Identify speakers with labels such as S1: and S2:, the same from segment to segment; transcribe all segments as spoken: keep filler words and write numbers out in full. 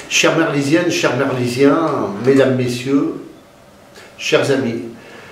S1: Chères Merlisiennes, chers Merlisiens, mesdames, messieurs, chers amis,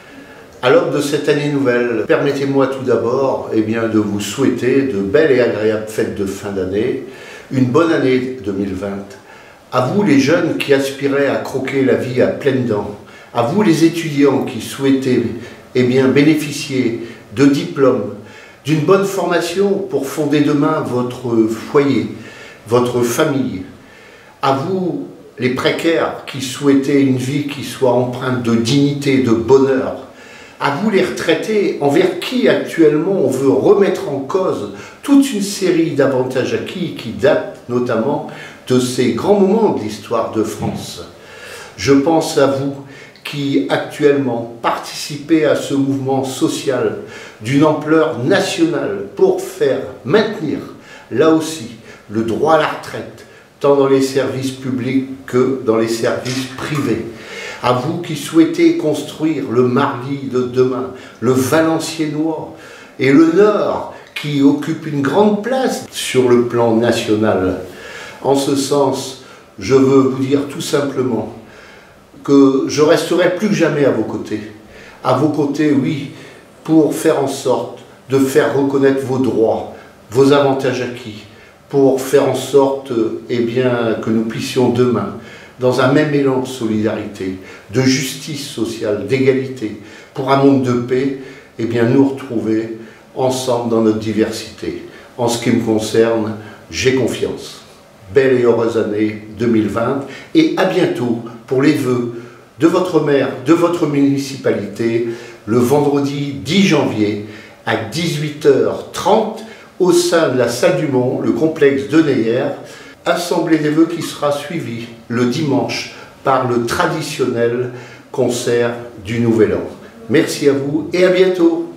S1: à l'aube de cette année nouvelle, permettez-moi tout d'abord eh bien, de vous souhaiter de belles et agréables fêtes de fin d'année, une bonne année deux mille vingt. À vous les jeunes qui aspiraient à croquer la vie à pleines dents, à vous les étudiants qui souhaitaient eh bien, bénéficier de diplômes, d'une bonne formation pour fonder demain votre foyer, votre famille. À vous, les précaires qui souhaitaient une vie qui soit empreinte de dignité, de bonheur. À vous, les retraités, envers qui actuellement on veut remettre en cause toute une série d'avantages acquis qui datent notamment de ces grands moments de l'histoire de France. Je pense à vous qui actuellement participez à ce mouvement social d'une ampleur nationale pour faire maintenir, là aussi, le droit à la retraite, tant dans les services publics que dans les services privés. À vous qui souhaitez construire le Marly de demain, le Valenciennois et le Nord qui occupe une grande place sur le plan national. En ce sens, je veux vous dire tout simplement que je resterai plus que jamais à vos côtés. À vos côtés, oui, pour faire en sorte de faire reconnaître vos droits, vos avantages acquis, pour faire en sorte eh bien, que nous puissions demain, dans un même élan de solidarité, de justice sociale, d'égalité, pour un monde de paix, eh bien, nous retrouver ensemble dans notre diversité. En ce qui me concerne, j'ai confiance. Belle et heureuse année deux mille vingt et à bientôt pour les vœux de votre maire, de votre municipalité, le vendredi dix janvier à dix-huit heures trente au sein de la salle du Mont, le complexe de Neyer, assemblée des vœux qui sera suivie le dimanche par le traditionnel concert du Nouvel An. Merci à vous et à bientôt.